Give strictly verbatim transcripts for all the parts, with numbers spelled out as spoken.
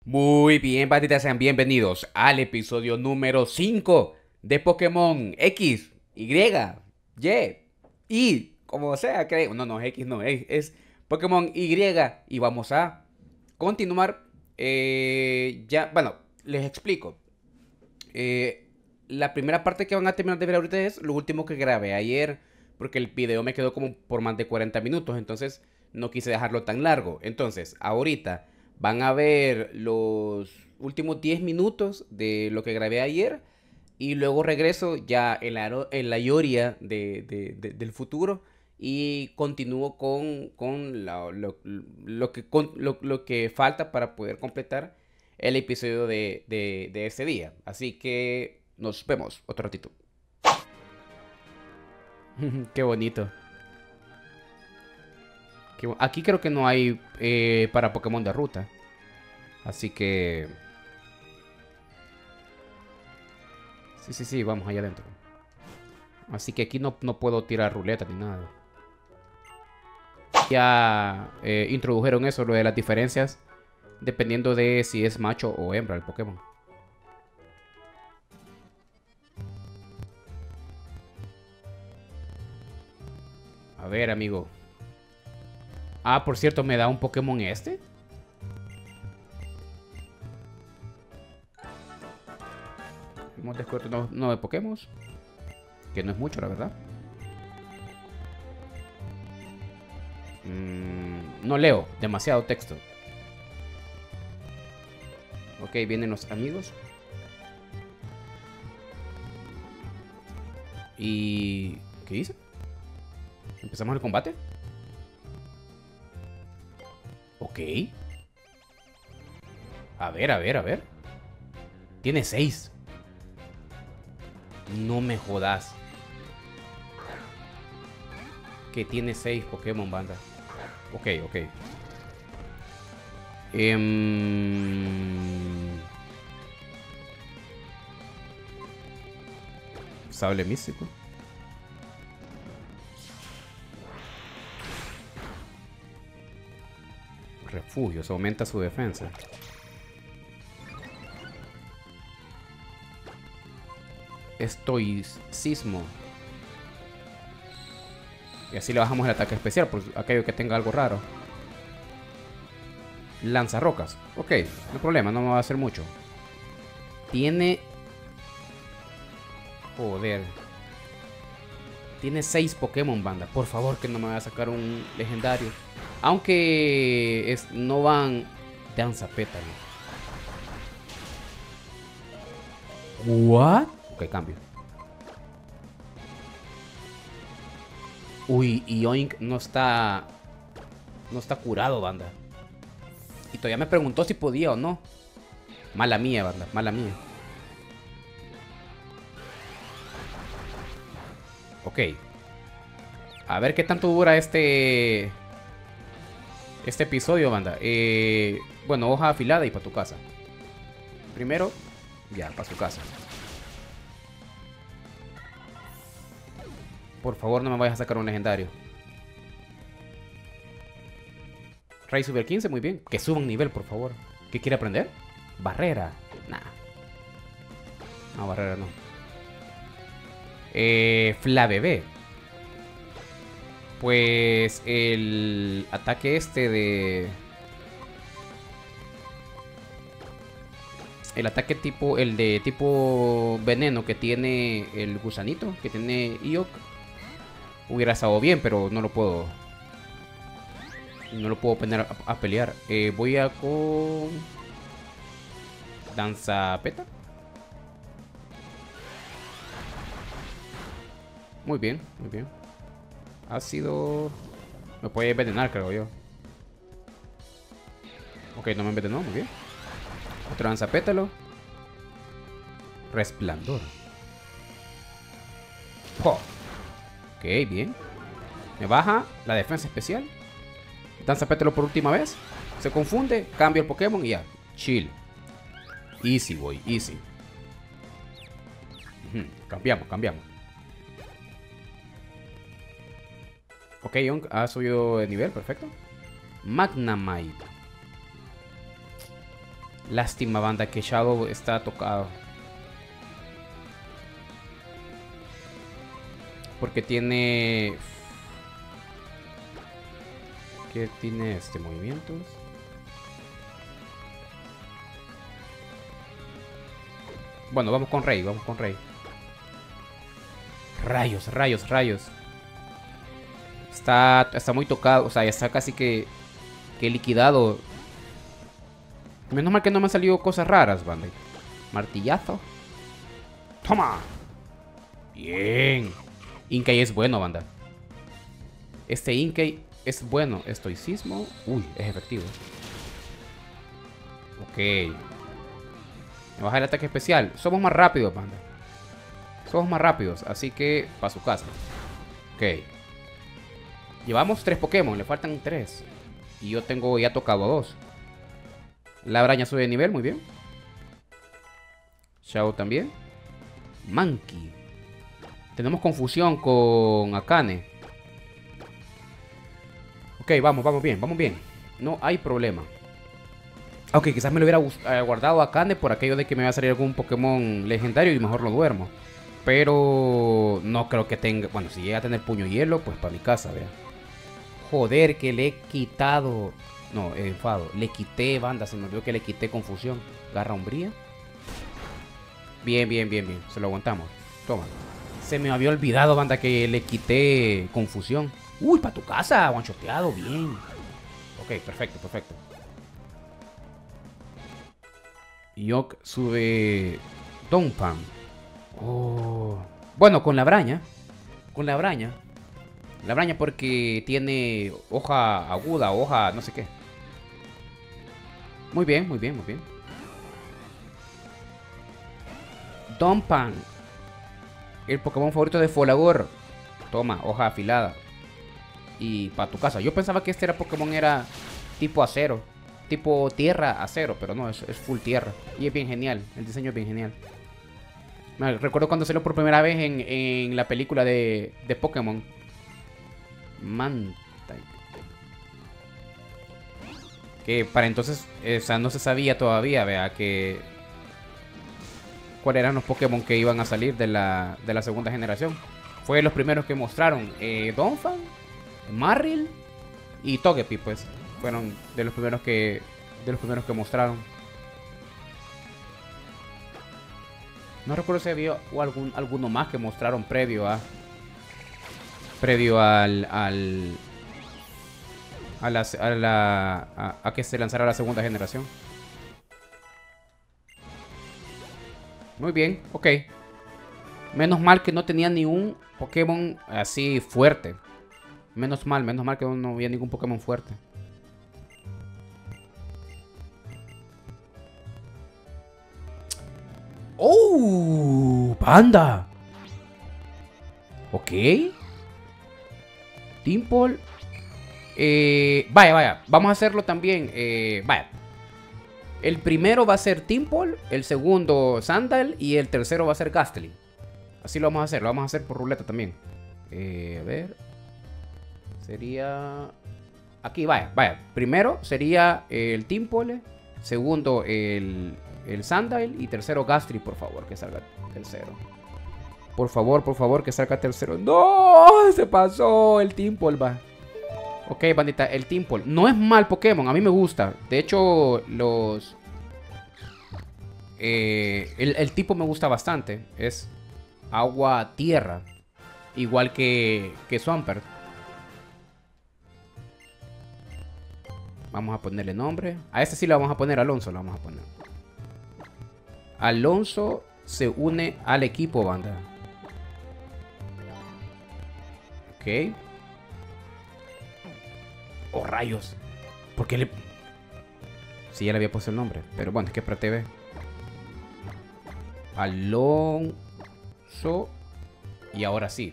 Muy bien, banditas, sean bienvenidos al episodio número cinco de Pokémon X, Y, Y, Y, como sea, que... No, no, X no, es, es Pokémon Y y vamos a continuar. eh, ya, bueno, les explico. Eh, la primera parte que van a terminar de ver ahorita es lo último que grabé ayer, porque el video me quedó como por más de cuarenta minutos, entonces no quise dejarlo tan largo. Entonces, ahorita van a ver los últimos diez minutos de lo que grabé ayer y luego regreso ya en la, aro- en la Ioria de, de- de- del futuro y continúo con, con la- lo, lo que, con- lo, lo que falta para poder completar el episodio de, de, de ese día. Así que nos vemos otro ratito. Qué bonito. Qué bo- Aquí creo que no hay eh, para Pokémon de ruta. Así que... Sí, sí, sí, vamos allá adentro. Así que aquí no, no puedo tirar ruleta ni nada. Ya eh, introdujeron eso, lo de las diferencias, dependiendo de si es macho o hembra el Pokémon. A ver, amigo. Ah, por cierto, ¿me da un Pokémon este? Hemos descubierto nueve Pokémon. Que no es mucho, la verdad. Mm, no leo, demasiado texto. Ok, vienen los amigos. Y... ¿Qué dice? ¿Empezamos el combate? Ok. A ver, a ver, a ver. Tiene seis. No me jodas. Que tiene seis Pokémon, banda. Ok, ok. Em, Sable místico. Refugios, aumenta su defensa. Estoicismo. Y así le bajamos el ataque especial por aquello que tenga algo raro. Lanzarrocas. Ok, no hay problema, no me va a hacer mucho. Tiene... Joder. Tiene seis Pokémon, banda. Por favor, que no me vaya a sacar un legendario. Aunque es, no van... Danza pétalo. ¿What? Ok, cambio. Uy, y Oink no está... No está curado, banda. Y todavía me preguntó si podía o no. Mala mía, banda, mala mía. Ok. A ver qué tanto dura este... Este episodio, banda. Eh, bueno, hoja afilada y para tu casa. Primero, ya, para su casa. Por favor, no me vayas a sacar un legendario. Ray Super quince, muy bien. Que suba un nivel, por favor. ¿Qué quiere aprender? Barrera. Nah. No, barrera no. Eh, Flabébé. Pues el ataque este de... El ataque tipo... El de tipo veneno que tiene el gusanito, que tiene Iok, hubiera estado bien, pero no lo puedo... No lo puedo poner a, a pelear. Eh, voy a con... Danzapeta. Muy bien, muy bien. Ha sido... Me puede envenenar, creo yo. Ok, no me envenenó, muy bien. Otro danzapétalo. Resplandor. Oh. Ok, bien. Me baja la defensa especial. Danzapétalo por última vez. Se confunde, cambio el Pokémon y ya. Chill. Easy, boy, easy. Ujú, cambiamos, cambiamos. Ok, Young ha subido de nivel, perfecto. Magnemite. Lástima, banda, que Shadow está tocado. Porque tiene... ¿Qué tiene este? Movimientos. Bueno, vamos con Rey, vamos con Rey. Rayos, rayos, rayos. Está, está muy tocado, o sea, ya está casi que, que liquidado. Menos mal que no me han salido cosas raras, banda. Martillazo. ¡Toma! Bien. Inkay es bueno, banda. Este Inkay es bueno. Estoicismo. Uy, es efectivo. Ok. Me baja el ataque especial. Somos más rápidos, banda. Somos más rápidos, así que para su casa. Ok. Llevamos tres Pokémon, le faltan tres. Y yo tengo ya tocado dos. La araña sube de nivel, muy bien. Shao también. Mankey. Tenemos confusión con Akane. Ok, vamos, vamos bien, vamos bien. No hay problema. Ok, quizás me lo hubiera guardado a Akane por aquello de que me va a salir algún Pokémon legendario y mejor lo duermo. Pero no creo que tenga... Bueno, si llega a tener puño hielo, pues para mi casa, vea. Joder, que le he quitado... No, enfado. Le quité, banda, se me olvidó que le quité confusión. Garra umbría. Bien, bien, bien, bien. Se lo aguantamos. Toma. Se me había olvidado, banda, que le quité confusión. Uy, para tu casa, guanchoteado, bien. Ok, perfecto, perfecto. Yok sube Donphan. Oh. Bueno, con la braña. Con la braña. La braña porque tiene hoja aguda, hoja no sé qué. Muy bien, muy bien, muy bien. Donphan. El Pokémon favorito de Folagor. Toma, hoja afilada. Y para tu casa. Yo pensaba que este era Pokémon era tipo acero. Tipo tierra acero. Pero no, es, es full tierra. Y es bien genial. El diseño es bien genial. Me recuerdo cuando salió por primera vez en, en la película de, de Pokémon. Mantine. Que para entonces, o sea, no se sabía todavía, vea, que... cuáles eran los Pokémon que iban a salir de la, de la segunda generación. Fue los primeros que mostraron. Eh, Donphan, Marill y Togepi, pues. Fueron de los primeros que, de los primeros que mostraron. No recuerdo si había o algún, alguno más que mostraron previo a... Previo al... al a, la, a, la, a, a que se lanzara la segunda generación. Muy bien, ok. Menos mal que no tenía ni un Pokémon así fuerte. Menos mal, menos mal que no había ningún Pokémon fuerte. ¡Oh! ¡Panda! Ok. Timpol. Eh, vaya, vaya. Vamos a hacerlo también. Eh, vaya. El primero va a ser Timpol. El segundo Sandal. Y el tercero va a ser Gastly. Así lo vamos a hacer. Lo vamos a hacer por ruleta también. Eh, a ver. Sería... Aquí, vaya, vaya. Primero sería el Timpol. Segundo el... el Sandile. Y tercero Gastly, por favor, que salga tercero. Por favor, por favor, que salga tercero. ¡No! Se pasó el Timpol, va. Ok, bandita, el Timpol. No es mal Pokémon, a mí me gusta. De hecho, los... Eh, el, el tipo me gusta bastante. Es agua-tierra. Igual que, que Swampert. Vamos a ponerle nombre. A este sí le vamos a poner Alonso, lo vamos a poner. Alonso se une al equipo, banda. Ok. Oh, rayos. ¿Por qué le...? Sí, ya le había puesto el nombre. Pero bueno, es que es para T V. Alonso. Y ahora sí.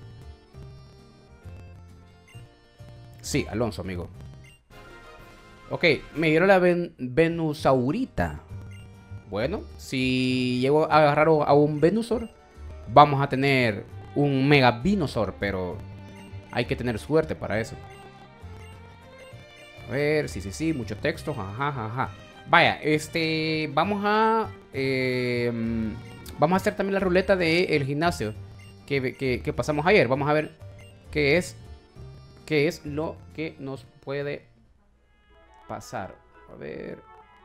Sí, Alonso, amigo. Ok, me dieron la ven Venusaurita. Bueno, si llego a agarrar a un Venusaur, vamos a tener un Mega Venusaur, pero hay que tener suerte para eso. A ver, sí, sí, sí, mucho texto, ajá, ajá. Vaya, este, vamos a, eh, vamos a hacer también la ruleta del gimnasio que, que, que pasamos ayer. Vamos a ver qué es, qué es lo que nos puede pasar. A ver,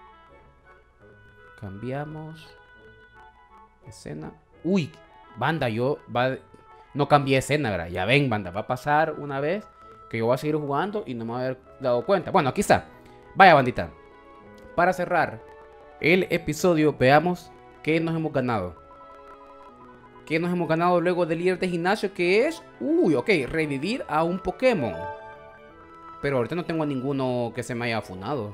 cambiamos escena. Uy, banda, yo va, no cambié escena, ¿verdad? Ya ven, banda, va a pasar una vez que yo voy a seguir jugando y no me voy a haber dado cuenta. Bueno, aquí está. Vaya, bandita. Para cerrar el episodio, veamos qué nos hemos ganado. ¿Qué nos hemos ganado luego del líder de gimnasio? Que es, uy, ok, revivir a un Pokémon. Pero ahorita no tengo ninguno que se me haya funado.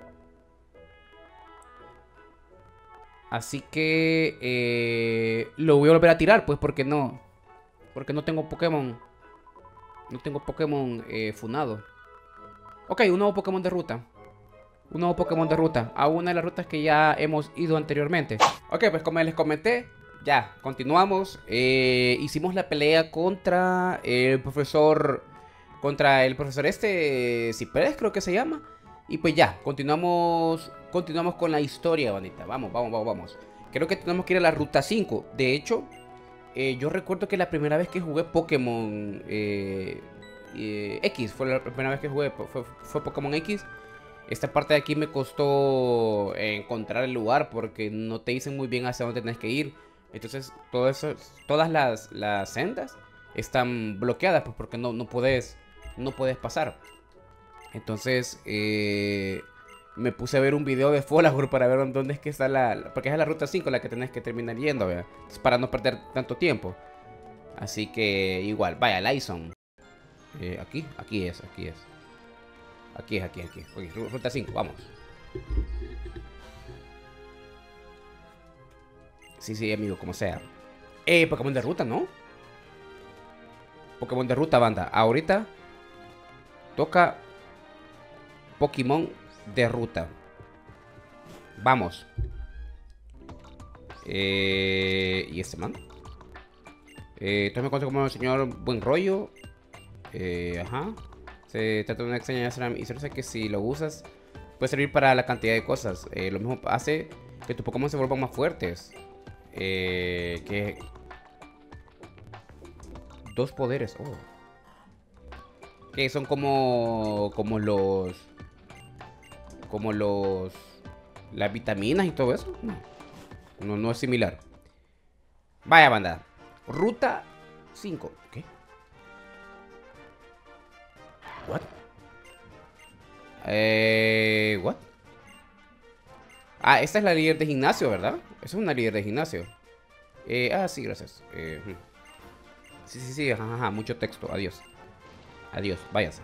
Así que eh, lo voy a volver a tirar, pues, porque no. Porque no tengo Pokémon. No tengo Pokémon eh, funado. Ok, un nuevo Pokémon de ruta. Un nuevo Pokémon de ruta. A una de las rutas que ya hemos ido anteriormente. Ok, pues como les comenté, ya, continuamos. Eh, hicimos la pelea contra el profesor. Contra el profesor este, Ciprés, creo que se llama. Y pues ya, continuamos. Continuamos con la historia, bandita. Vamos, vamos, vamos, vamos. Creo que tenemos que ir a la ruta cinco. De hecho, eh, yo recuerdo que la primera vez que jugué Pokémon eh, eh, X, fue la primera vez que jugué, fue, fue Pokémon X. Esta parte de aquí me costó encontrar el lugar porque no te dicen muy bien hacia dónde tenés que ir. Entonces, todo eso, todas las, las sendas están bloqueadas, pues, porque no, no puedes, no puedes pasar. Entonces, eh, me puse a ver un video de Folagor para ver dónde es que está la... Porque es la ruta cinco la que tenés que terminar yendo, ¿verdad? Entonces, para no perder tanto tiempo. Así que, igual, vaya, Lyson. Eh, aquí, aquí es, aquí es. Aquí es, aquí es, aquí es. Okay, ruta cinco, vamos. Sí, sí, amigo, como sea. Eh, Pokémon de ruta, ¿no? Pokémon de ruta, banda. Ahorita toca Pokémon de ruta. Vamos. Eh, ¿Y este man? Eh, entonces me encuentro como el señor Buen Rollo. Eh, ajá. Se trata de una extraña Slam y se que si lo usas puede servir para la cantidad de cosas. Eh, lo mismo hace que tus Pokémon se vuelvan más fuertes. Eh, que dos poderes. Oh. Que son como como los como los las vitaminas y todo eso. No, no, no es similar. Vaya, banda. Ruta cinco. ¿Qué? What? Eh, what? Ah, esta es la líder de gimnasio, ¿verdad? Esa es una líder de gimnasio. Eh, ah, sí, gracias. Eh, sí, sí, sí, ajá, ajá, mucho texto. Adiós. Adiós, váyanse.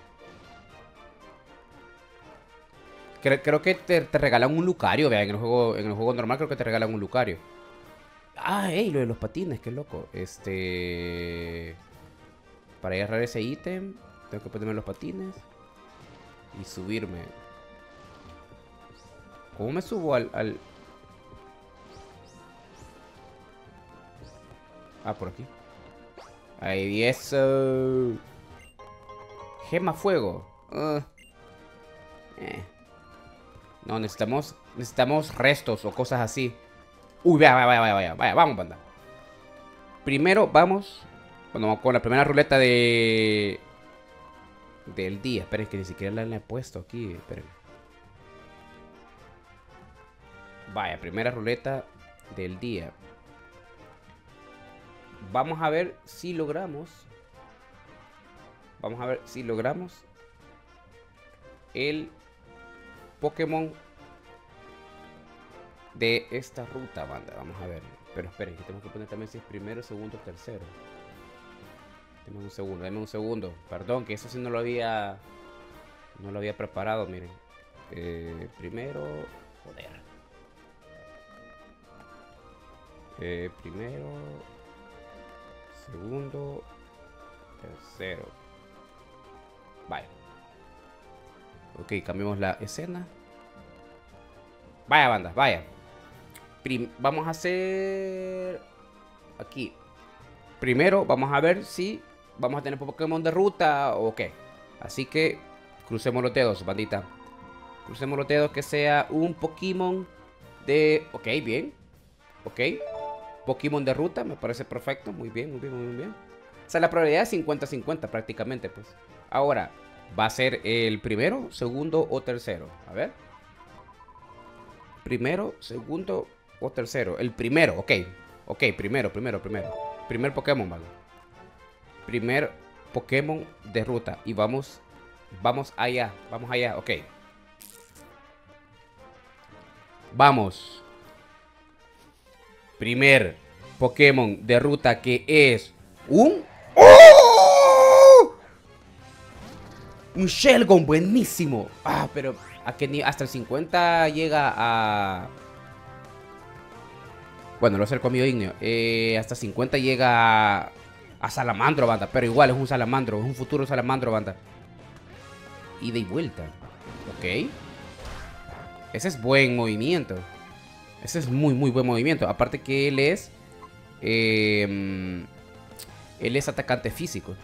Creo, creo que te, te regalan un Lucario, vean, en el juego, en el juego normal creo que te regalan un Lucario. Ah, ey, lo de los patines, qué loco. Este... Para agarrar ese ítem, tengo que ponerme los patines y subirme. ¿Cómo me subo al, al... Ah, por aquí. Ahí, eso. Gema fuego. Uh. Eh. No, necesitamos necesitamos restos o cosas así. Uy, vaya, vaya, vaya, vaya, vaya, vamos, banda. Primero vamos, bueno, con la primera ruleta de del día. Esperen que ni siquiera la he puesto aquí. Esperen. Vaya, primera ruleta del día. Vamos a ver si logramos. Vamos a ver si logramos el Pokémon de esta ruta, banda. Vamos a ver. Pero esperen, que tengo que poner también si es primero, segundo, tercero. Deme un segundo, deme un segundo. Perdón, que eso sí no lo había. No lo había preparado, miren. Eh, primero. Joder. Eh, primero. Segundo. Tercero. Vaya. Ok, cambiamos la escena. Vaya, banda, vaya. Prim vamos a hacer... Aquí. Primero vamos a ver si vamos a tener Pokémon de ruta o qué. Así que crucemos los dedos, bandita. Crucemos los dedos que sea un Pokémon de... Ok, bien. Ok. Pokémon de ruta, me parece perfecto. Muy bien, muy bien, muy bien. O sea, la probabilidad es cincuenta cincuenta prácticamente, pues. Ahora, ¿va a ser el primero, segundo o tercero? A ver. Primero, segundo o tercero. El primero, ok. Ok, primero, primero, primero. Primer Pokémon, vale. Primer Pokémon de ruta. Y vamos, vamos allá, vamos allá, ok. Vamos. Primer Pokémon de ruta que es un... ¡Oh! Un Shelgon, buenísimo. Ah, pero ¿a qué ni hasta el cincuenta llega a... Bueno, lo hace el comido ignio. Eh, hasta cincuenta llega a... a Salamandro, banda. Pero igual es un Salamandro, es un futuro Salamandro, banda. Ida y vuelta. Ok. Ese es buen movimiento. Ese es muy, muy buen movimiento. Aparte que él es... Eh, él es atacante físico.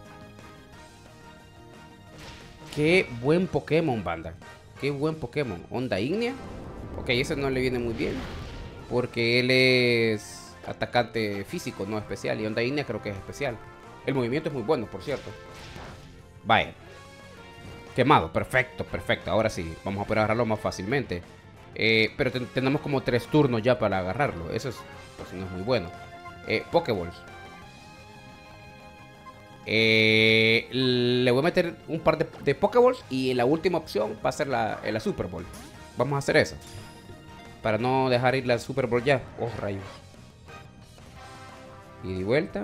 Qué buen Pokémon, banda. Qué buen Pokémon. Onda Ignea. Ok, ese no le viene muy bien. Porque él es atacante físico, no especial. Y Onda Ignea creo que es especial. El movimiento es muy bueno, por cierto. Vaya. Quemado, perfecto, perfecto. Ahora sí, vamos a poder agarrarlo más fácilmente. Eh, pero ten tenemos como tres turnos ya para agarrarlo. Eso es, pues, no es muy bueno. Eh, Pokéballs. Eh, le voy a meter un par de, de Pokéballs. Y la última opción va a ser la, la Super Bowl. Vamos a hacer eso. Para no dejar ir la Super Bowl ya. Oh, rayos. Y de vuelta.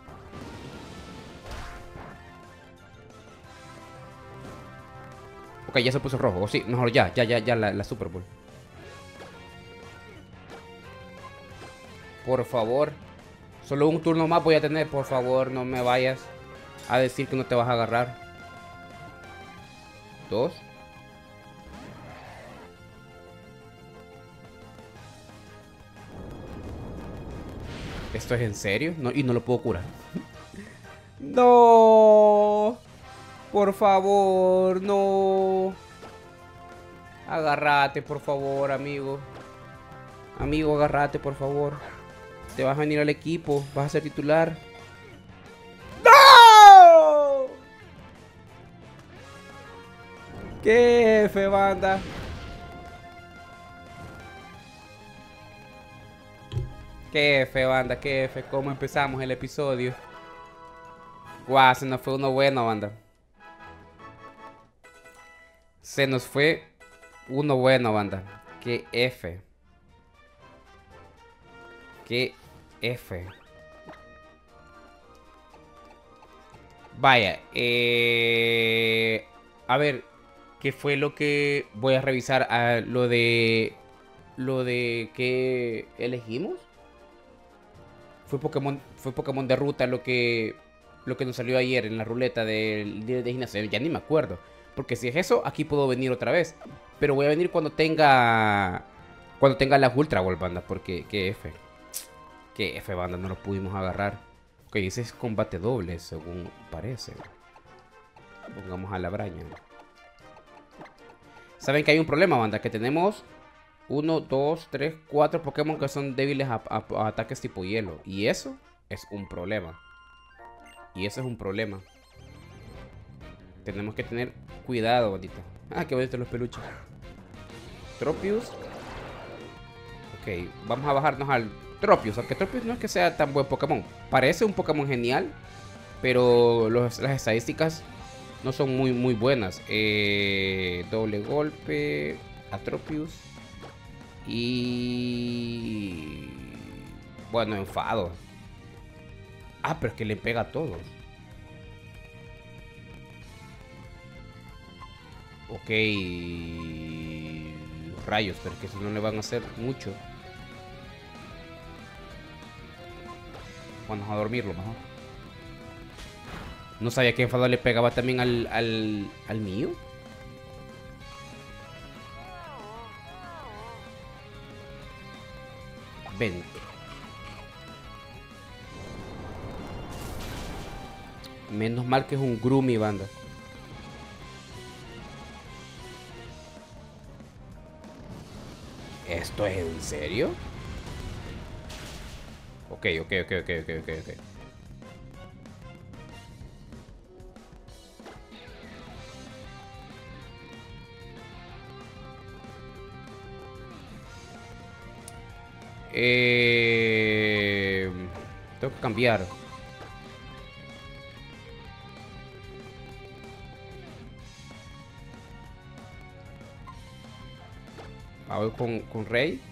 Ok, ya se puso rojo. O sí, mejor ya, ya, ya, ya la, la Super Bowl. Por favor. Solo un turno más voy a tener. Por favor, no me vayas a decir que no te vas a agarrar. Dos. ¿Esto es en serio? No, y no lo puedo curar. No. Por favor, no. Agárrate, por favor, amigo. Amigo, agárrate, por favor. Te vas a venir al equipo. Vas a ser titular. ¡No! ¡Qué F, banda! ¡Qué F, banda! ¡Qué F! ¿Cómo empezamos el episodio? Guau, se nos fue uno bueno, banda. Se nos fue uno bueno, banda. ¡Qué F! ¡Qué F! Vaya, eh... a ver, ¿qué fue lo que voy a revisar? Ah, lo de... Lo de que elegimos. Fue Pokémon, fue Pokémon de ruta lo que... Lo que nos salió ayer en la ruleta del día de gimnasio. Ya ni me acuerdo. Porque si es eso, aquí puedo venir otra vez. Pero voy a venir cuando tenga... Cuando tenga las Ultra Ball, banda. Porque, qué F. Qué F, banda, no lo pudimos agarrar. Ok, ese es combate doble, según parece. Pongamos a la braña. Saben que hay un problema, banda. Que tenemos uno, dos, tres, cuatro Pokémon que son débiles a, a, a ataques tipo hielo. Y eso es un problema. Y eso es un problema. Tenemos que tener cuidado, bandita. Ah, qué bonitos los peluches. Tropius. Ok, vamos a bajarnos al Tropius. Aunque Tropius no es que sea tan buen Pokémon. Parece un Pokémon genial, pero los, las estadísticas no son muy, muy buenas. Eh, doble golpe a Tropius. Y... Bueno, enfado. Ah, pero es que le pega a todos. Ok. Rayos, pero es que si no le van a hacer mucho. Vamos a dormirlo mejor. No sabía que enfado le pegaba también al, al, al mío. Ven. Menos mal que es un Groomy, banda. ¿Esto es en serio? Ok, ok, ok, ok, ok, ok, ok. Eh... Tengo que cambiar. A ver con, con Rey.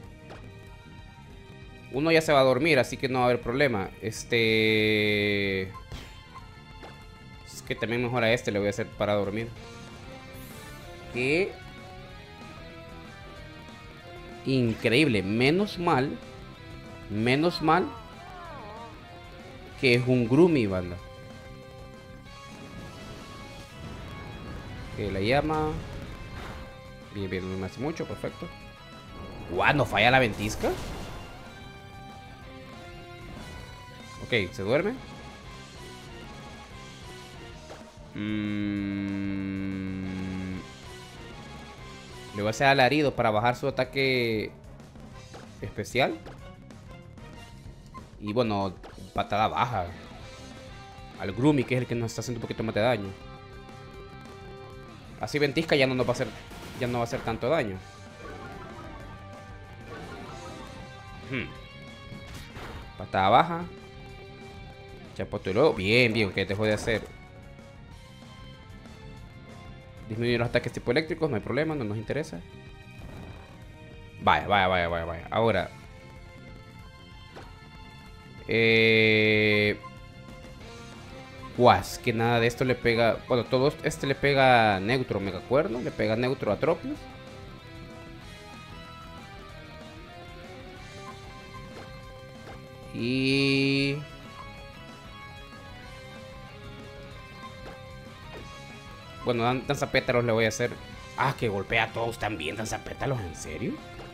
Uno ya se va a dormir, así que no va a haber problema. Este... Es que también mejor a este le voy a hacer para dormir. Qué increíble. Menos mal. Menos mal que es un Groomy, banda. Que la llama. Bien, bien, no me hace mucho, perfecto. Guau, ¿no falla la ventisca? Ok, ¿se duerme? Mm... Le voy a hacer alarido para bajar su ataque especial. Y bueno, patada baja al Groomy, que es el que nos está haciendo un poquito más de daño. Así ventisca ya no nos va a hacer, ya no va a hacer tanto daño. Hmm. Patada baja. Chapotuló. Bien, bien, que dejó de hacer. Disminuir los ataques tipo eléctricos, no hay problema, no nos interesa. Vaya, vaya, vaya, vaya, vaya. Ahora. Eh... Guas, que nada de esto le pega. Bueno, todo este le pega neutro, me acuerdo. Le pega neutro a Tropius. Y... Bueno, dan danzapétalos le voy a hacer. Ah, que golpea a todos también. Danzapétalos, ¿en serio?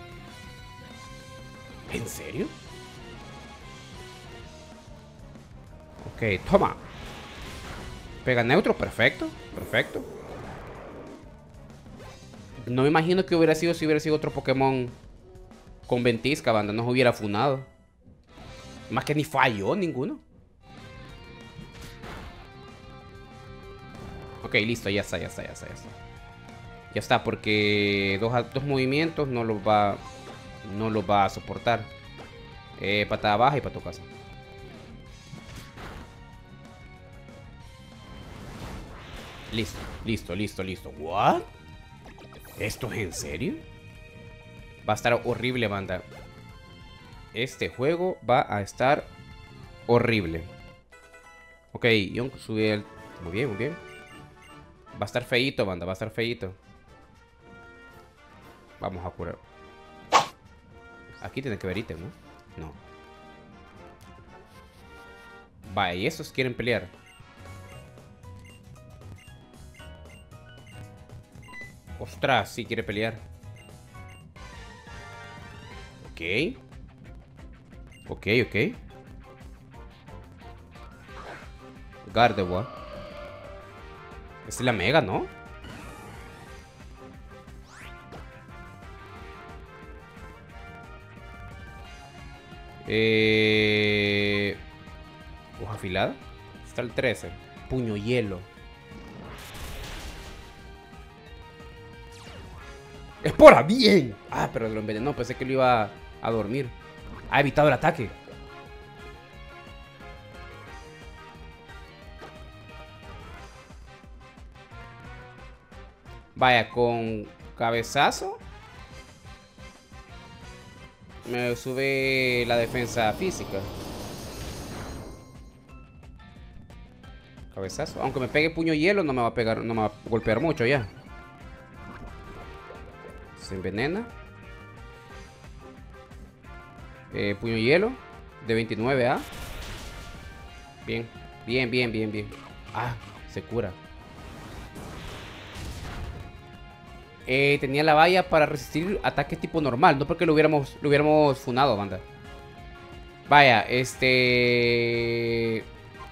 ¿En serio? Ok, toma. Pega neutro, perfecto. Perfecto. No me imagino que hubiera sido si hubiera sido otro Pokémon con ventisca, banda. Nos hubiera funado. Más que ni falló ninguno. Ok, listo, ya está, ya está, ya está, ya está. Ya está, porque dos, dos movimientos no los va. No los va a soportar. Eh, patada baja y para tu casa. Listo, listo, listo, listo. ¿What? ¿Esto es en serio? Va a estar horrible, banda. Este juego va a estar horrible. Ok, Young sube el... Muy bien, muy bien. Va a estar feíto, banda, va a estar feíto. Vamos a curar. Aquí tiene que haber ítem, ¿no? No. Vaya, y estos quieren pelear. Ostras, sí quiere pelear. Ok. Ok, ok. Gardevoir. Esta es la mega, ¿no? Eh... Hoja afilada. Está el trece. Puño hielo. ¡Espora! ¡Bien! Ah, pero lo envenenó. Pensé que lo iba a dormir. Ha evitado el ataque. Vaya, con cabezazo me sube la defensa física. Cabezazo. Aunque me pegue puño hielo, no me va a pegar, no me va a golpear mucho ya. Se envenena. Eh, puño hielo. De veintinueve, ¿ah? Bien, bien, bien, bien, bien. Ah, se cura. Eh, tenía la valla para resistir ataques tipo normal. No porque lo hubiéramos, lo hubiéramos funado, banda. Vaya, este...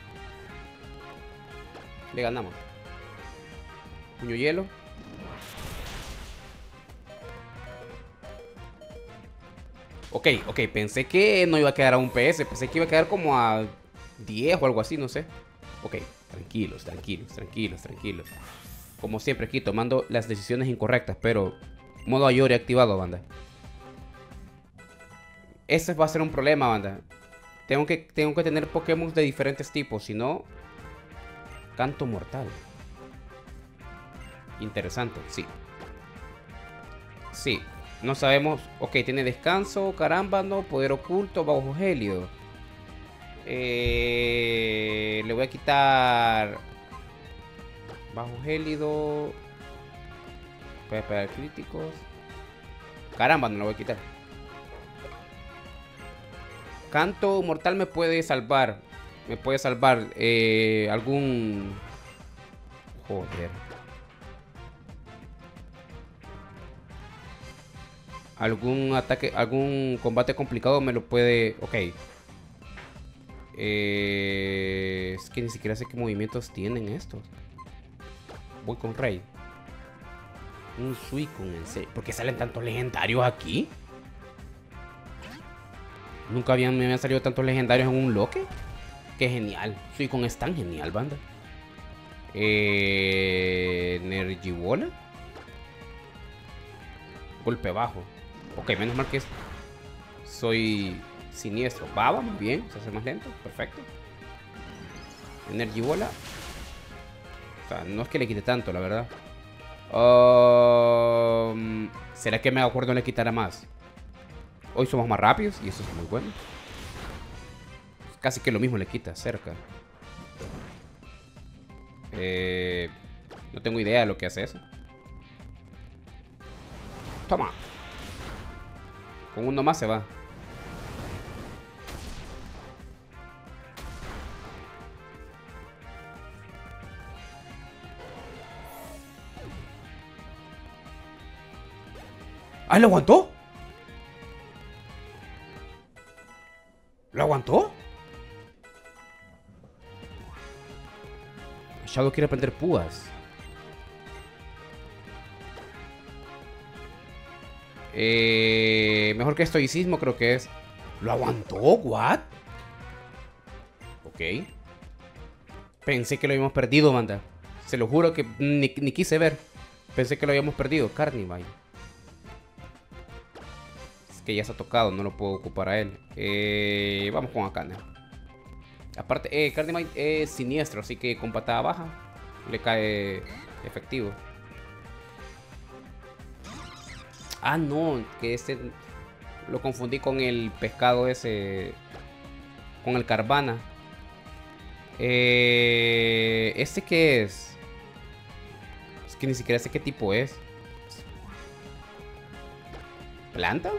Le ganamos. Puño hielo. Ok, ok, pensé que no iba a quedar a un P S. Pensé que iba a quedar como a diez o algo así, no sé. Ok, tranquilos, tranquilos, tranquilos, tranquilos. Como siempre aquí, tomando las decisiones incorrectas, pero modo Ayori activado, banda. Ese va a ser un problema, banda. Tengo que, tengo que tener Pokémon de diferentes tipos, si no... Canto mortal. Interesante, sí. Sí, no sabemos. Ok, tiene descanso, carámbano, poder oculto, bajo gélido. Eh, le voy a quitar bajo gélido. Voy a esperar críticos. Caramba, no lo voy a quitar. Canto mortal me puede salvar. Me puede salvar eh, algún... Joder. Algún ataque, algún combate complicado me lo puede... Ok. Eh, es que ni siquiera sé qué movimientos tienen estos. Voy con Rey. Un Suicune, en serio. ¿Por qué salen tantos legendarios aquí? Nunca habían, me habían salido tantos legendarios en un loque. Qué genial. Suicune es tan genial, banda. Eh, Energibola. Golpe bajo. Ok, menos mal que soy siniestro. Baba, muy bien. Se hace más lento. Perfecto. Energibola. O sea, no es que le quite tanto, la verdad. Um, ¿Será que me acuerdo le quitará más? Hoy somos más rápidos y eso es muy bueno. Casi que lo mismo le quita, cerca. Eh, no tengo idea de lo que hace eso. Toma. Con uno más se va. ¡Ah, lo aguantó! ¿Lo aguantó? Shadow quiere prender púas. Eh, mejor que estoicismo creo que es. ¿Lo aguantó? ¿What? Ok. Pensé que lo habíamos perdido, banda. Se lo juro que ni, ni quise ver. Pensé que lo habíamos perdido. Carnivine. Es que ya se ha tocado, no lo puedo ocupar a él. Eh, vamos con Akane. Aparte, eh, Carnivine es siniestro, así que con patada baja le cae efectivo. Ah, no, que este lo confundí con el pescado ese. Con el Carvana. Eh, ¿Este qué es? Es que ni siquiera sé qué tipo es. ¿Planta?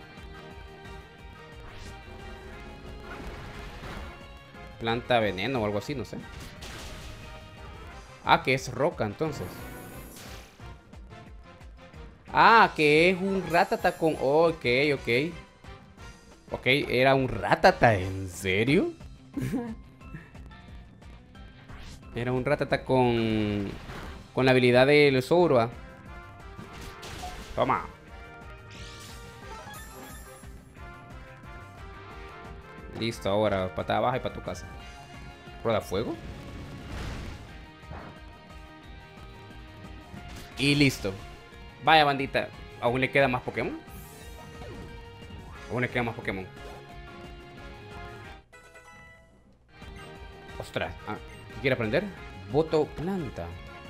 Planta veneno o algo así, no sé. Ah, que es roca entonces. Ah, que es un Rattata con... Oh, ok, ok. Ok, era un Rattata, ¿en serio? Era un Rattata con... Con la habilidad del Zorua. Toma. Listo, ahora patada baja y para tu casa. Rueda fuego. Y listo. Vaya, bandita. ¿Aún le queda más Pokémon? Aún le queda más Pokémon. Ostras. Ah, ¿qué quiere aprender? Voto planta.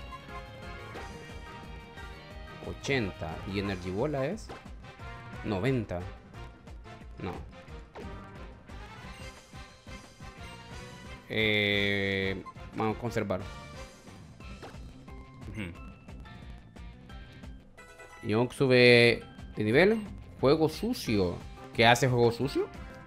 ochenta. ¿Y Energibola es? noventa. No. Eh, vamos a conservar. Uh-huh. Yonk sube de nivel. Juego sucio. ¿Qué hace juego sucio?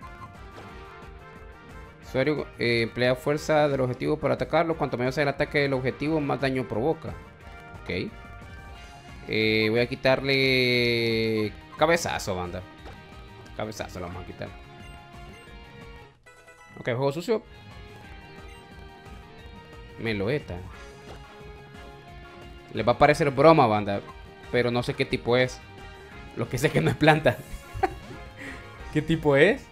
Usuario eh, emplea fuerza del objetivo para atacarlo. Cuanto mayor sea el ataque del objetivo, más daño provoca. Ok. Eh, voy a quitarle cabezazo, banda. Cabezazo lo vamos a quitar. Ok, juego sucio. Meloeta. Les va a parecer broma, banda, pero no sé qué tipo es. Lo que sé que no es planta. ¿Qué tipo es?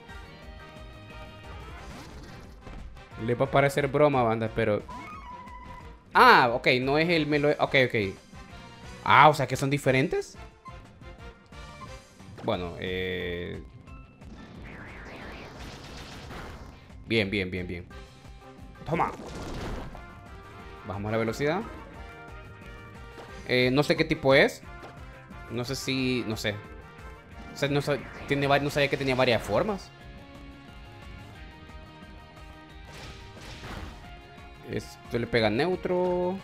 Le va a parecer broma, banda, pero... Ah, ok, no es el melo... Ok, ok. Ah, o sea que son diferentes. Bueno, eh... Bien, bien, bien, bien. Toma. Bajamos la velocidad. Eh, no sé qué tipo es. No sé si... No sé. O sea, no, sab... Tiene... no sabía que tenía varias formas. Esto le pega neutro.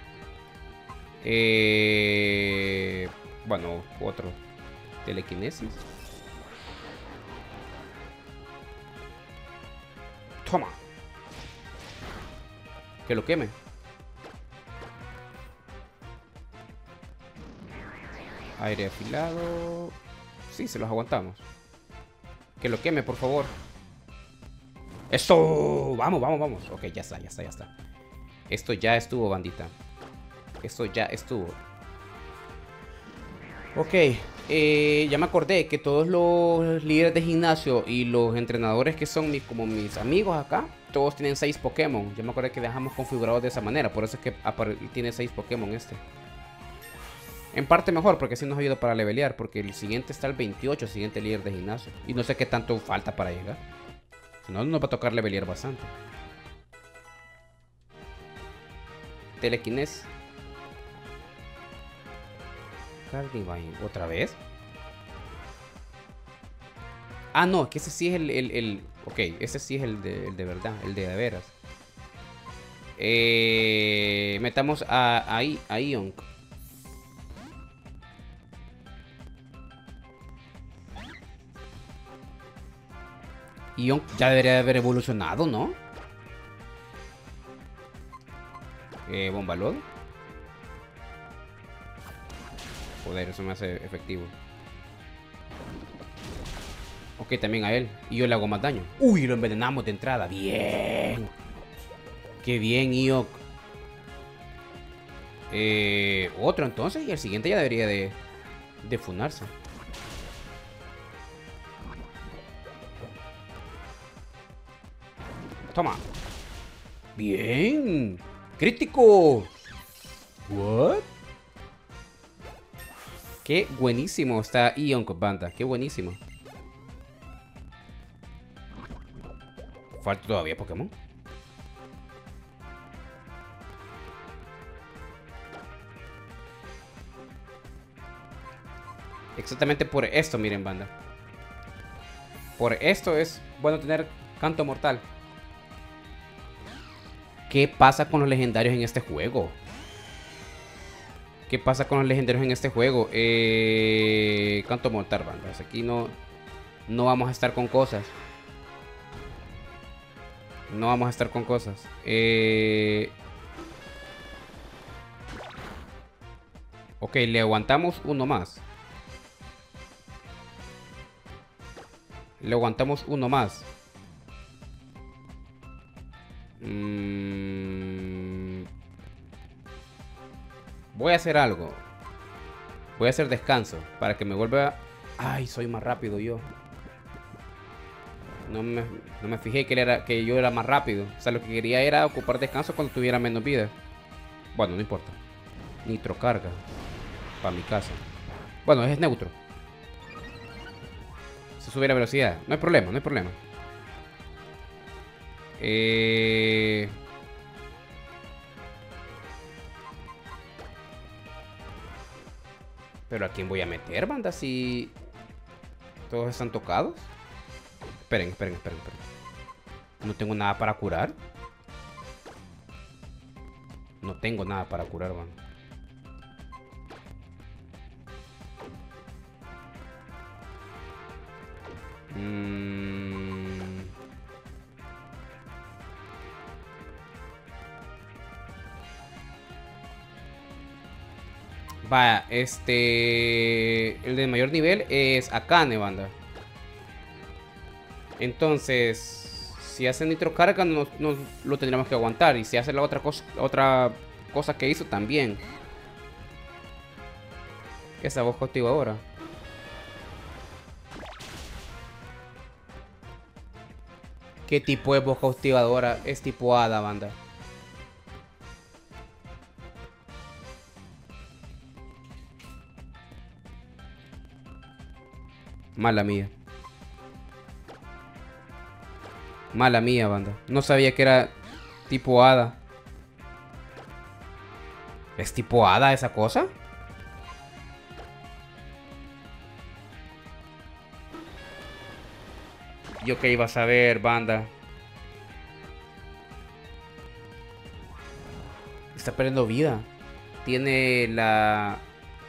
Eh... Bueno, otro. Telequinesis. Toma. Que lo queme. Aire afilado. Sí, se los aguantamos. Que lo queme, por favor. ¡Eso! Vamos, vamos, vamos. Ok, ya está, ya está, ya está. Esto ya estuvo, bandita. Esto ya estuvo. Ok, eh, ya me acordé que todos los líderes de gimnasio y los entrenadores que son mis, como mis amigos acá, todos tienen seis Pokémon. Ya me acordé que dejamos configurados de esa manera. Por eso es que tiene seis Pokémon este. En parte mejor, porque así nos ayuda para levelear. Porque el siguiente está el veintiocho, el siguiente líder de gimnasio. Y no sé qué tanto falta para llegar. Si no, nos va a tocar levelear bastante. Telequines. Cardivine, ¿otra vez? Ah, no, que ese sí es el... el, el... Ok, ese sí es el de, el de verdad, el de de veras. Eh, metamos a, a, a Ionk. Ionk ya debería de haber evolucionado, ¿no? Eh, Bombalón. Joder, eso me hace efectivo. Ok, también a él. Y yo le hago más daño. Uy, lo envenenamos de entrada. Bien. Qué bien, Ionk. Eh, otro entonces. Y el siguiente ya debería de, de funarse. Toma. Bien. Crítico. What? Qué buenísimo está Ionk, banda. Qué buenísimo. Falta todavía Pokémon. Exactamente por esto, miren, banda. Por esto es bueno tener canto mortal. ¿Qué pasa con los legendarios en este juego? ¿Qué pasa con los legendarios en este juego? Eh, canto mortal, bandas. Aquí no, no vamos a estar con cosas. No vamos a estar con cosas. Eh... Ok, le aguantamos uno más. Le aguantamos uno más. Mm... Voy a hacer algo. Voy a hacer descanso para que me vuelva... Ay, soy más rápido yo. No me, no me fijé que, él era, que yo era más rápido. O sea, lo que quería era ocupar descanso cuando tuviera menos vida. Bueno, no importa. Nitro carga. Para mi casa. Bueno, es neutro. Se sube la velocidad. No hay problema, no hay problema. Eh... Pero ¿a quién voy a meter, banda? Si todos están tocados. Esperen, esperen, esperen, esperen. No tengo nada para curar. No tengo nada para curar, banda. Mm... Vaya, este... El de mayor nivel es Akane, banda. Entonces, si hace nitro carga, nos, nos lo tendríamos que aguantar. Y si hace la otra cosa, otra cosa que hizo, también. Esa voz contigo ahora. ¿Qué tipo de voz cautivadora es tipo hada, banda? Mala mía. Mala mía, banda. No sabía que era tipo hada. ¿Es tipo hada esa cosa? Yo que iba a saber, banda. Está perdiendo vida. Tiene la...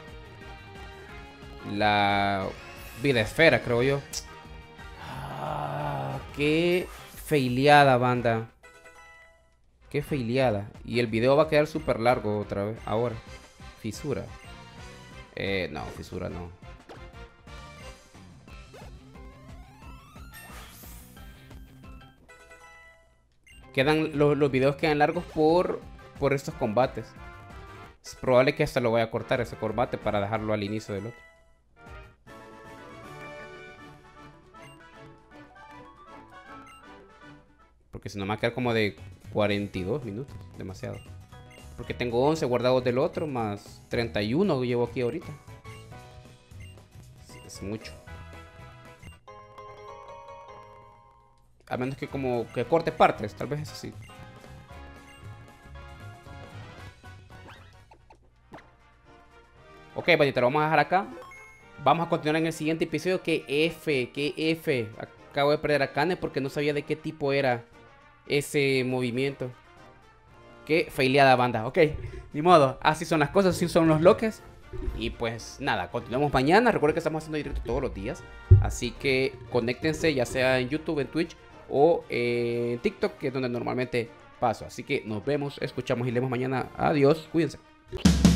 La... vida esfera, creo yo. Ah, qué feileada, banda. Qué feileada. Y el video va a quedar súper largo otra vez. Ahora. Fisura. Eh, no, fisura no. Quedan, los, los videos quedan largos por, por estos combates. Es probable que hasta lo voy a cortar ese combate para dejarlo al inicio del otro. Porque si no me va a quedar como de cuarenta y dos minutos. Demasiado. Porque tengo once guardados del otro más treinta y uno que llevo aquí ahorita. Sí, es mucho. A menos que como que corte partes, tal vez es así. Ok, bandita, lo vamos a dejar acá. Vamos a continuar en el siguiente episodio. Que F, que F. Acabo de perder a Kane porque no sabía de qué tipo era ese movimiento. Qué feileada, banda. Ok, ni modo. Así son las cosas, así son los loques. Y pues nada, continuamos mañana. Recuerden que estamos haciendo directo todos los días. Así que conéctense, ya sea en YouTube, en Twitch o en TikTok, que es donde normalmente paso. Así que nos vemos, escuchamos y leemos mañana. Adiós, cuídense.